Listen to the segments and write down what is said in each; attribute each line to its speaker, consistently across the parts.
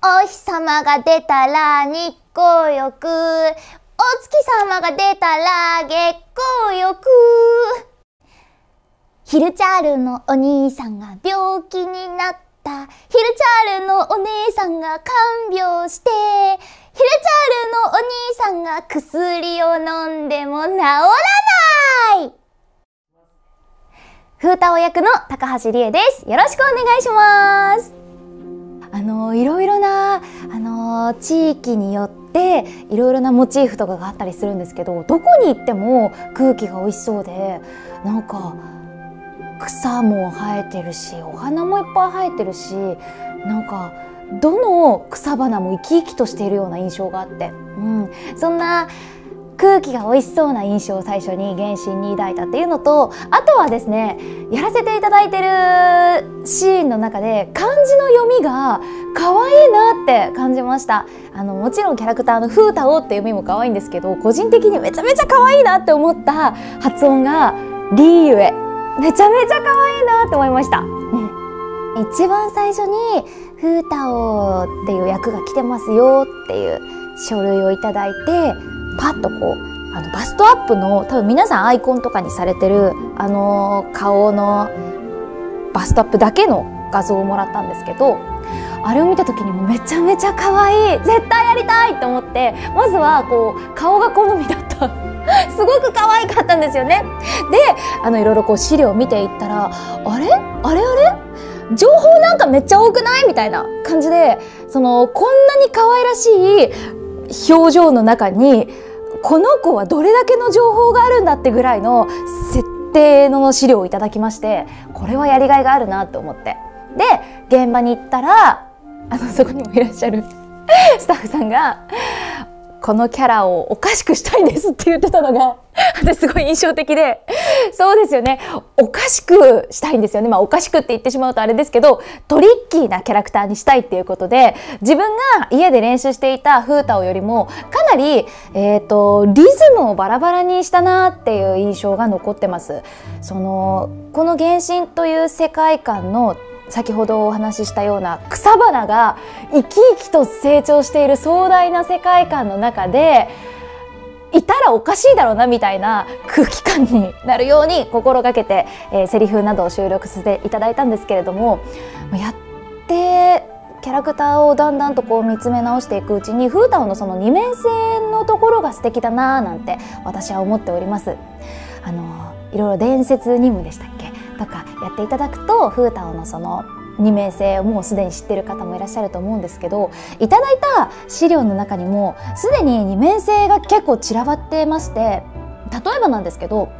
Speaker 1: お日様が出たら日光浴、お月様が出たら月光浴。ヒルチャールのお兄さんが病気になった。ヒルチャールのお姉さんが看病して、ヒルチャールのお兄さんが薬を飲んでも治らない。風太郎役の高橋理恵です。よろしくお願いします。いろいろな地域によっていろいろなモチーフとかがあったりするんですけど、どこに行っても空気が美味しそうで、なんか草も生えてるし、お花もいっぱい生えてるし、なんかどの草花も生き生きとしているような印象があって、そんな空気が美味しそうな印象を最初に原神に抱いたっていうのと、あとはですね、やらせていただいてるシーンの中で漢字の読みが可愛いなって感じました。もちろんキャラクターの風太郎って読みも可愛いんですけど、個人的にめちゃめちゃ可愛いなって思った発音がリーウェ、めちゃめちゃ可愛いなって思いました。一番最初に風太郎っていう役が来てますよっていう書類をいただいて、パッとこうバストアップの多分皆さんアイコンとかにされてる顔のバストアップだけの画像をもらったんですけど、あれを見た時にもめちゃめちゃ可愛い、絶対やりたいと思って、まずはこう顔が好みだったすごく可愛かったんですよね。でいろいろこう資料を見ていったら、あれ情報なんかめっちゃ多くないみたいな感じで、こんなに可愛らしい表情の中にこの子はどれだけの情報があるんだってぐらいの設定の資料をいただきまして、これはやりがいがあるなと思って、で現場に行ったらそこにもいらっしゃるスタッフさんがこのキャラをおかしくしたいんですって言ってたのが私すごい印象的で、そうですよね、おかしくしたいんですよね。おかしくって言ってしまうとあれですけど、トリッキーなキャラクターにしたいっていうことで、自分が家で練習していた風太郎よりもかなり、リズムをバラバラにしたなっていう印象が残ってます。この原神という世界観の先ほどお話ししたような草花が生き生きと成長している壮大な世界観の中でいたらおかしいだろうなみたいな空気感になるように心がけて、セリフなどを収録させていただいたんですけれども、やってキャラクターをだんだんとこう見つめ直していくうちに、風太郎のその二面性のところが素敵だななんて私は思っております。いろいろ伝説任務でしたっけとかやっていただくと、風太郎のその二面性をもうすでに知ってる方もいらっしゃると思うんですけど、いただいた資料の中にもすでに二面性が結構散らばってまして、例えばなんですけど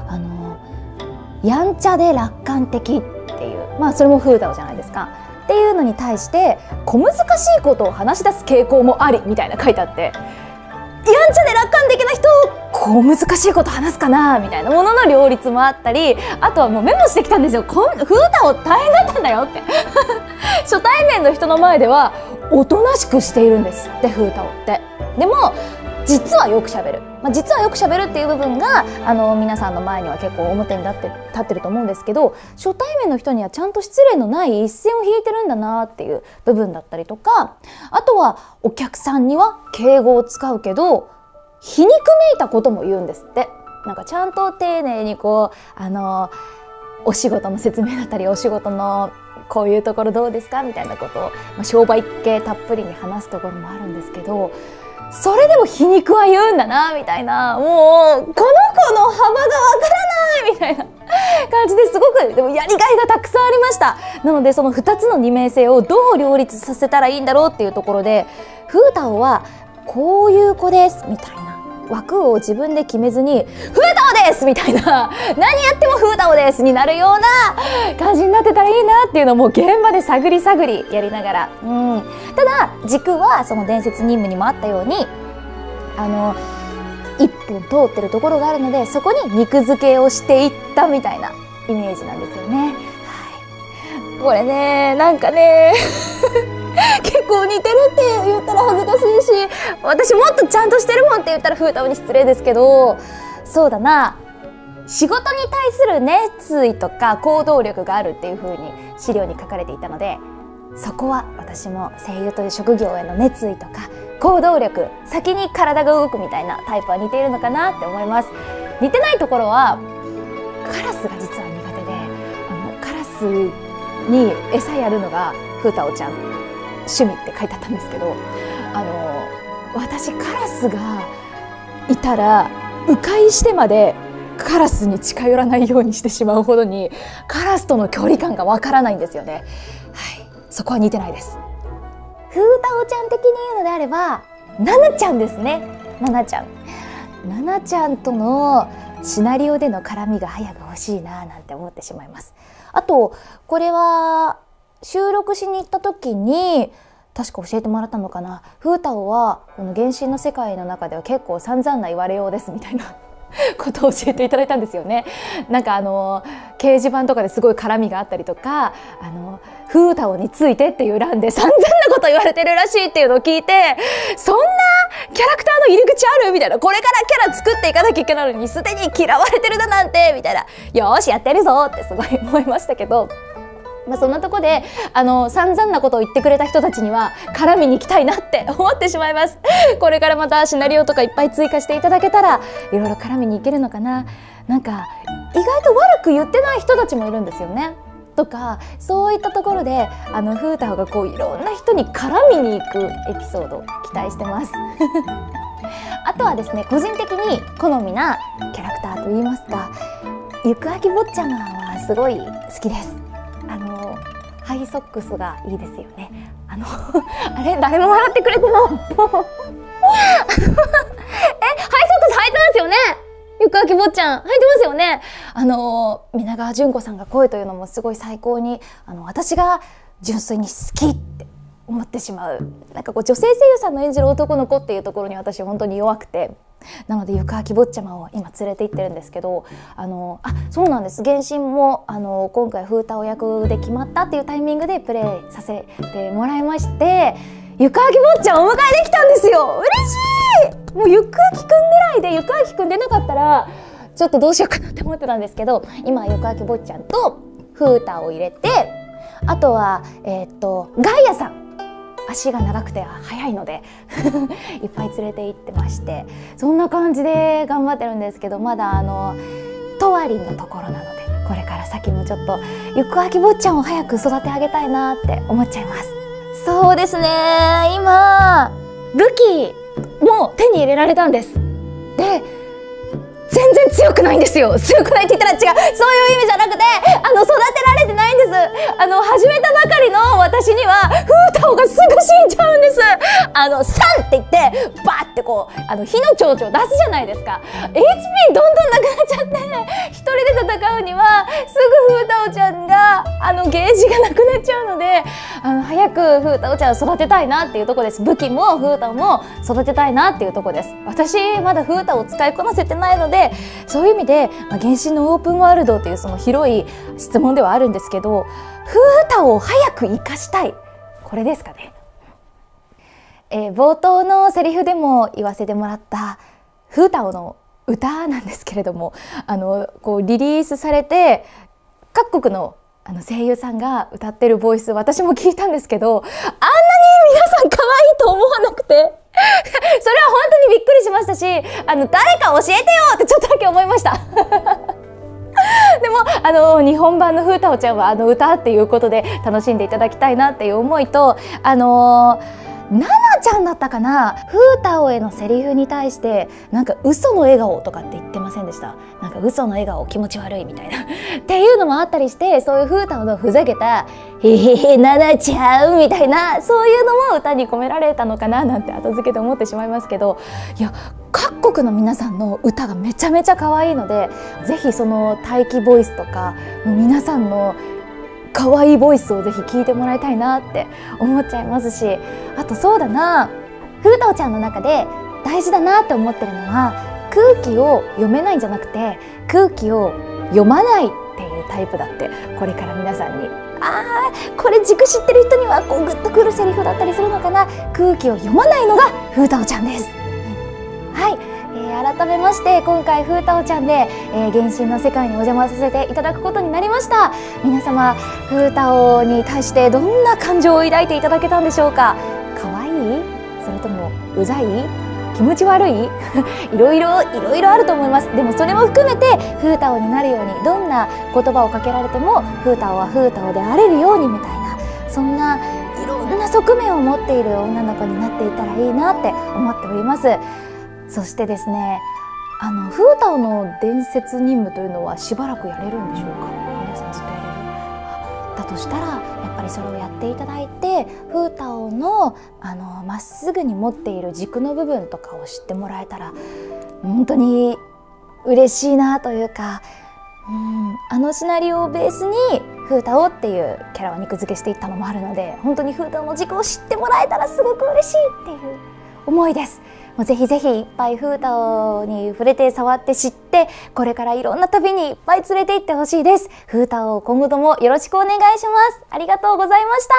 Speaker 1: やんちゃで楽観的っていう、それも風太郎じゃないですかっていうのに対して、小難しいことを話し出す傾向もありみたいな書いてあって、やんちゃで楽観的な人小難しいこと話すかなみたいなものの両立もあったり、あとはもうメモしてきたんですよ。風太郎大変だったんだよって初対面の人の前ではおとなしくしているんですって、風太郎って。でも実はよくしゃべる、実はよくしゃべるっていう部分が皆さんの前には結構表に立ってると思うんですけど、初対面の人にはちゃんと失礼のない一線を引いてるんだなっていう部分だったりとか、あとはお客さんには敬語を使うけど皮肉めいたことも言うんですって。なんかちゃんと丁寧にこうお仕事の説明だったり、お仕事のこういうところどうですかみたいなことを、商売系たっぷりに話すところもあるんですけど、それでも皮肉は言うんだなみたいな、もうこの子の幅がわからないみたいな感じですごくでもやりがいがたくさんありました。なのでその2つの二面性をどう両立させたらいいんだろうっていうところで、風太郎はこういう子ですみたいな枠を自分で決めずに「風太郎です!」みたいな「何やっても風太郎です!」になるような感じになってたらいいなっていうのも現場で探り探りやりながら、ただ軸はその伝説任務にもあったように一本通ってるところがあるので、そこに肉付けをしていったみたいなイメージなんですよね。これね、なんかね結構似てるって言ったら恥ずかしいし、私もっとちゃんとしてるもんって言ったら風太郎に失礼ですけど、そうだな、仕事に対する熱意とか行動力があるっていう風に資料に書かれていたので、 そこは私も声優という職業への熱意とか行動力、先に体が動くみたいなタイプは似ているのかなって思います。似てないところはカラスが実は苦手で、カラスに餌やるのがふうたおちゃん趣味って書いてあったんですけど、私カラスがいたら迂回してまでカラスに近寄らないようにしてしまうほどにカラスとの距離感がわからないんですよね。はい、そこは似てないです。ふうたおちゃん的に言うのであればななちゃんですね。ななちゃんとのシナリオでの絡みが早く欲しいななんて思ってしまいます。あとこれは収録しに行った時に確か教えてもらったのかな、ふうたおはこの原神の世界の中では結構散々な言われようですみたいなことを教えていただいたんですよね。なんか掲示板とかですごい絡みがあったりとか、ふうたおについてっていう欄で散々なこと言われてるらしいっていうのを聞いて、そんなキャラクターの入り口あるみたいな、これからキャラ作っていかなきゃいけないのにすでに嫌われてるだなんてみたいな、よーしやってるぞってすごい思いましたけど、そんなとこで散々なことを言ってくれた人たちには絡みに行きたいなって思ってしまいます。これからまたシナリオとかいっぱい追加していただけたらいろいろ絡みに行けるのかな。なんか意外と悪く言ってない人たちもいるんですよね。とかそういったところでふうたおがこういろんな人に絡みに行くエピソード期待してます。あとはですね、個人的に好みなキャラクターといいますか、ゆくあき坊ちゃまはすごい好きです。ハイソックスがいいですよね。あれ誰も笑ってくれてない。ハイソックス履いてますよね。ゆくあき坊ちゃん履いてますよね。皆川淳子さんが声というのもすごい最高に私が純粋に好きって思ってしまう、なんかこう女性声優さんの演じる男の子っていうところに私本当に弱くて、なのでゆくあき坊ちゃまを今連れて行ってるんですけど、そうなんです。原神も今回ふうたお役で決まったっていうタイミングでプレイさせてもらいまして、ゆくあき坊ちゃんをお迎えできたんですよ。嬉しい。もうゆくあきくん狙いで、ゆくあきくん出なかったらちょっとどうしようかなって思ってたんですけど、今ゆくあき坊ちゃんとふうたを入れて、あとはガイアさん、足が長くて速いのでいっぱい連れて行ってまして、そんな感じで頑張ってるんですけど、まだとわりんのところなので、これから先もちょっとゆくあき坊ちゃんを早く育て上げたいなって思っちゃいます。そうですね、今武器も手に入れられたんです。で全然強くないんですよ。強くないって言ったら違う、そういう意味じゃなくて育てられてないんです。始めたばかりの私にはふうたおがすぐ死んじゃうんです。3って言ってバーってこう火の蝶々出すじゃないですか。 HP どんどんなくなっちゃって、一人で戦うにはすぐふうたおちゃんがゲージがなくなっちゃうので、早くふうたおちゃんを育てたいなっていうところです。武器もふうたおも育てたいなっていうところです。私まだふうたおを使いこなせてないので、そういう意味で、原神のオープンワールドというその広い質問ではあるんですけど、ふうたおを早く生かしたい、これですかね。冒頭のセリフでも言わせてもらったふうたおの歌なんですけれども、こうリリースされて各国の声優さんが歌ってるボイス、私も聞いたんですけど、あんなに皆さん可愛いと思わなくてそれは本当にびっくりしましたし、誰か教えてよってちょっとだけ思いましたでも日本版のふうたおちゃんは歌っていうことで楽しんでいただきたいなっていう思いと、ななちゃんだったかな、ふうたおへのセリフに対してなんか嘘の笑顔とかって言ってませんでした？なんか嘘の笑顔気持ち悪いみたいなっていうのもあったりして、そういうふうたおのふざけた「へへへななちゃん」みたいな、そういうのも歌に込められたのかななんて後付けで思ってしまいますけど、いや各国の皆さんの歌がめちゃめちゃ可愛いので、ぜひその待機ボイスとか皆さんの可愛いボイスをぜひ聞いてもらいたいなって思っちゃいますし、あとそうだな、ふうたおちゃんの中で大事だなって思ってるのは、空気を読めないんじゃなくて空気を読まないっていうタイプだって、これから皆さんにこれ軸知ってる人にはこうグッとくるセリフだったりするのかな。空気を読まないのがふうたおちゃんです。はい、 改めまして今回ふうたおちゃんで、原神の世界にお邪魔させていただくことになりました。皆様ふうたおに対してどんな感情を抱いていただけたんでしょうか。可愛い？それともうざい？気持ち悪いいろいろあると思います。でもそれも含めてふうたおになるように、どんな言葉をかけられてもふうたおはふうたおであれるようにみたいな、そんないろんな側面を持っている女の子になっていたらいいなって思っております。そしてですね、ふうたおの伝説任務というのはしばらくやれるんでしょうか。皆さんずっとやれるだとしたら、やっぱりそれをやっていただいて、ふうたおのまっすぐに持っている軸の部分とかを知ってもらえたら本当に嬉しいなというか、シナリオをベースにふうたおっていうキャラを肉付けしていったのもあるので、本当にふうたおの軸を知ってもらえたらすごく嬉しいっていう思いです。もうぜひぜひいっぱいふうたおに触れて触って知って、これからいろんな旅にいっぱい連れて行ってほしいです。ふうたお今後ともよろしくお願いします。ありがとうございました。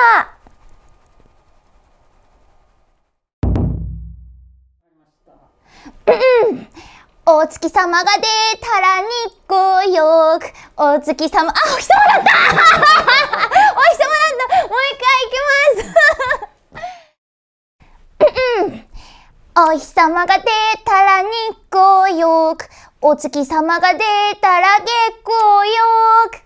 Speaker 1: お月様が出たら日光浴。お月様、お日様だったお日様だった。もう一回いきますお日様が出たら日光浴。お月様が出たら月光浴。